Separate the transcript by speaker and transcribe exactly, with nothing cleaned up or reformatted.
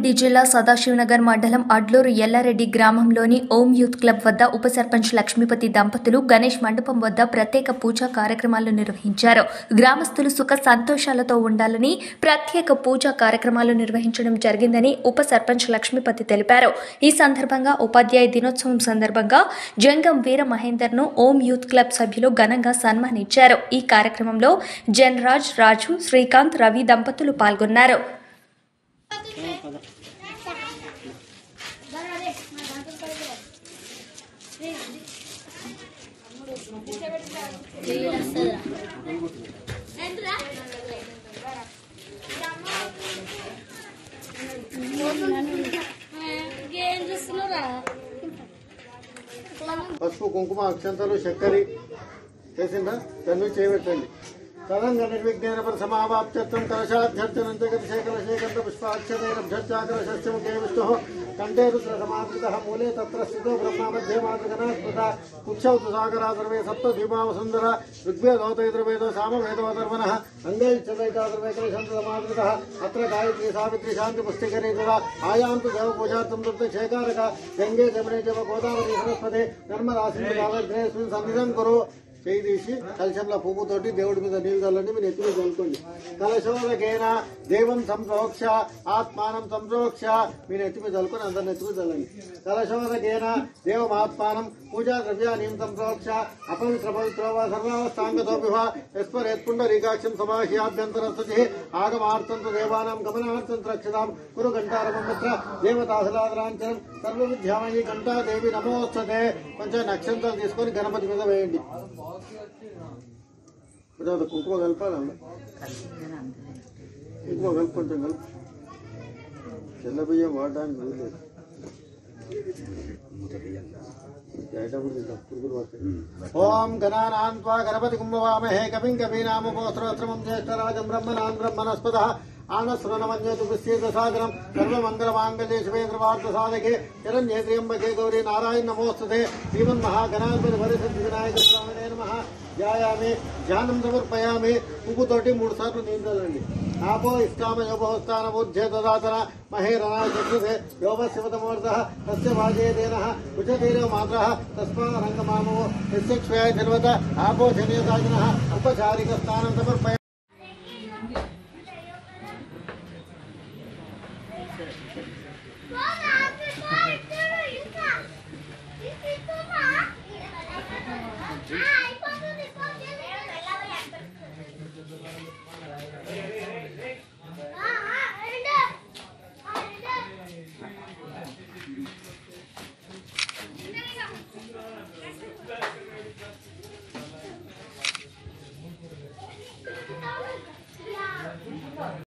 Speaker 1: రంగారెడ్డి జిల్లా సదాశివనగర్ మండలం అడ్లూరు ఎల్లారెడ్డి గ్రామంలోని ఓం యూత్ క్లబ్ వద్ద ఉప సర్పంచ్ లక్ష్మీపతి దంపతులు గణేష్ మండపం వద్ద ప్రత్యేక పూజా కార్యక్రమాలు నిర్వహించారు. గ్రామస్తులు సుఖ సంతోషాలతో ఉండాలని ప్రత్యేక పూజా కార్యక్రమాలు నిర్వహించడం జరిగిందని ఉప సర్పంచ్ లక్ష్మీపతి తెలిపారు. ఈ సందర్భంగా ఉపాధ్యాయ దినోత్సవం సందర్భంగా జంగం వీర మహేందర్ ను ఓం యూత్ క్లబ్ సభ్యులు ఘనంగా సన్మానించారు. ఈ కార్యక్రమంలో జన్రాజ్, రాజు, శ్రీకాంత్, రవి దంపతులు పాల్గొన్నారు.
Speaker 2: పసుపు, కుంకుమ, అక్షంతలు, చక్కెర చేసిందా దాన్ని చేయబెట్టండి. తదంగ నిర్విఘ్నేన సమావాప్త్యత్వం కలశాధ్యర్చనంతగతిశేఖరశేఖర పుష్పాక్షతైరభ్యర్చాకరశస్యముఖే విష్ణు కంఠే రుద్రసమావృతః మూలే తత్ర స్థితో బ్రహ్మ మధ్యే మాతృగణా స్మృత కుక్షౌ సాగరా సర్వే సప్త దీపావసుందర ఋగ్వేదోతైర్వేదో సామవేదోధర్మణః అంగైశ్చైకాదుర్వేకలశంతమావృతః అత్ర గాయత్రీ సావిత్రి శాంతి పుష్టికరీ తదా ఆయాంతు దేవపూజార్థం తృప్తి శేఖారక గంగే జమునే చ గోదావరి సరస్వతి నర్మదా సింధు కావేరీస్మిన్ సన్నిధం కురు. చేయి తీసి కలశంలో పువ్వుతోటి దేవుడి మీద నీళ్ళు చల్లండి. మీరు ఎత్తుగా చల్లుకోండి. కలశోదకేన దేవం సంప్రోక్ష ఆత్మానం సంప్రోక్ష. మీరు ఎత్తి మీద చల్లుకొని అందరిని ఎత్తుకు చల్లండి. కలశోదకేన దేవం ఆత్మానం పూజా ద్రవ్యాన్ని సంప్రోక్ష అపవిత్ర పవిత్రో సర్వావస్థాంగతోపి యస్పరేత్పుండరీకాక్షం సమాహ్యాభ్యంతరస్థుతి ఆగమార్థంతు దేవానాం గమనార్థం రక్షతాం కురు ఘంటారమత్ర దేవతాశలాదరాంచనం సర్వవిద్యామయీ ఘంటాదేవి నమోస్తతే. కొంచెం నక్షత్రాలు తీసుకొని గణపతి మీద వేయండి. కుంకుమ కలపాలి. కుంకుమ కలుపు, కొంచెం కలుపు. తెల్ల బియ్యం వాడడానికి లేదు. ఓం గణానాన్వా గణపతి కుంభవామహే కవిం కవీనాముపస్త్రోత్రమం జ్యేష్ఠరాజం బ్రహ్మణాన్ బ్రహ్మణస్పదః ఆనశ్రవణమన్యేతు విశ్వేదసాగరం సర్వమంగళమాంగళ్యే శివే సర్వార్థ సాధకే శరణ్యే త్ర్యంబకే గౌరీ నారాయణ నమోస్తుతే. శ్రీమన్మహాగణాధిపతి వరసిద్ధి వినాయక స్వామినే నమః. ధ్యాయామి, ధ్యానం సమర్పయామి. పువ్వుతోటి మూడు సార్లు నీందాలండి. ఆపో ఇష్టామ యోపస్థానమూర్ధ్యే దదాతన మహేరణా చక్షుషే యోగ శివతమూర్ధః తస్య వాజేదేన కుచదేవ మాత్రః తస్మారంగమామో యస్య క్షయాయ సర్వత ఆపో శనేతాజినః ఉపచారిక స్థానం సమర్పయామి.
Speaker 3: Hi.